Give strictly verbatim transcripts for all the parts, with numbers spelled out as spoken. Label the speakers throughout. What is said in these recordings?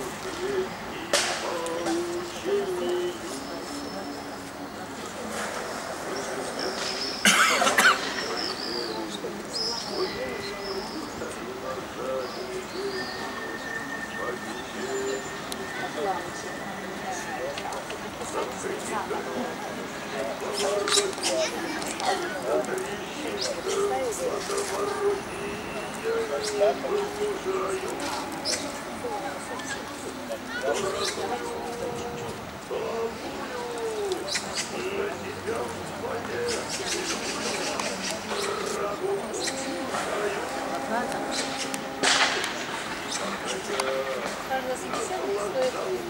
Speaker 1: Каждое собеседование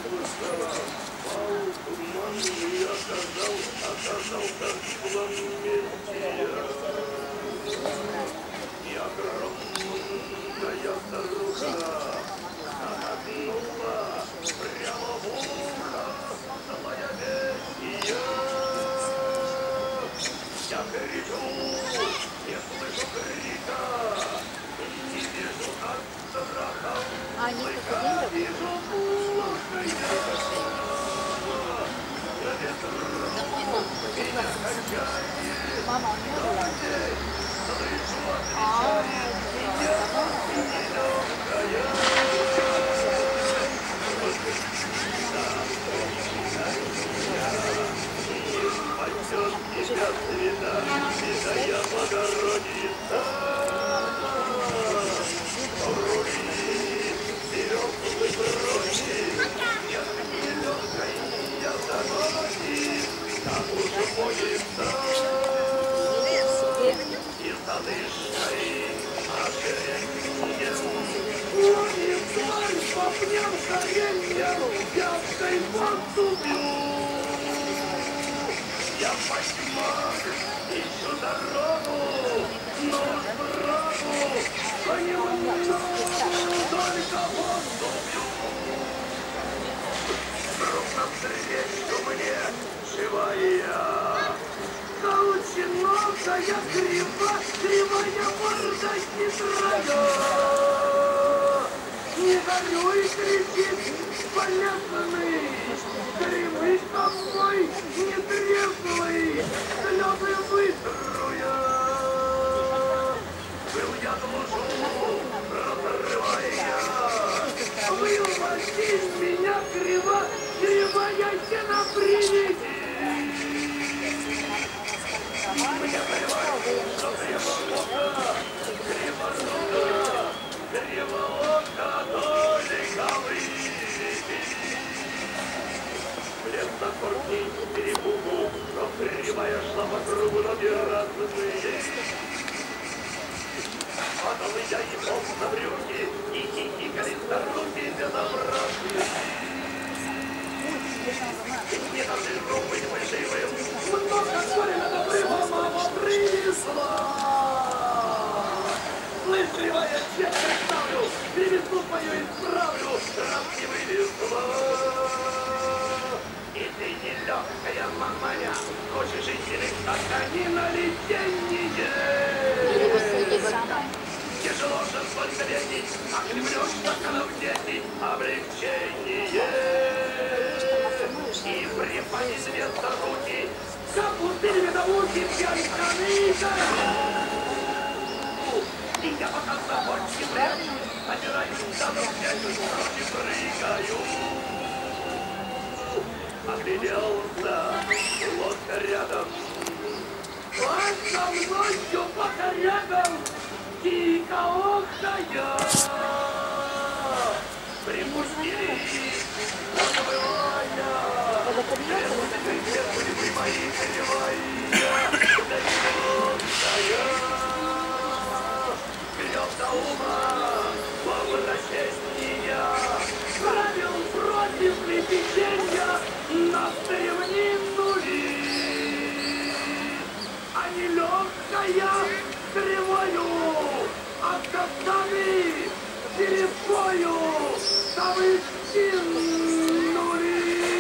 Speaker 1: А они только деньги? Мама, он не была? А,
Speaker 2: я понимаю, ищу дорогу, но врагу, понемногу, только воздух убью. Вдруг навстречу мне живая, колченогая, крива, кривая морда хитрая. Не горюй, кричит полезный, гремы тобой не трезвый, слезы вытруя. Был я душу, разрывая, выломать меня криво, кривая стена приведи. Мне понимаю, что криво-ока, криво-рука, криво-ока, только выйди. Лес на корни перепугу, но кривая шла по кругу, ноги разные. Падал я и полз на брюки, и хихикали старухи безобразные. Не должно быть фальшивым, много горя доброго мама принесла. Лысривая честь представлю, перевезу мою исправлю, раз не вывезла. И ты нелегкая, маманя, хочешь идти лишь так, они на лечение. Тяжело же сколько весить, а хлебнешь, так оно в дети, облегчение. И припали вместо руки, запустили медовухи пьянканы. И я пока собачки прячу, опираюсь за ногтями, вроде прыгаю. Огляделся, лодка рядом, а со мною пока рядом, дико охая. Припустили, забывая, были мои кривая, да не греб до ума, возвращения, правил против лепечения, на стремнину ли, а не легкая кривою, а костами перепою, там и кинули.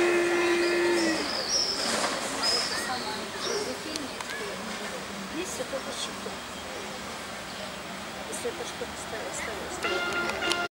Speaker 1: Здесь все только щиты. Если это что-то ставить, ставить, ставить.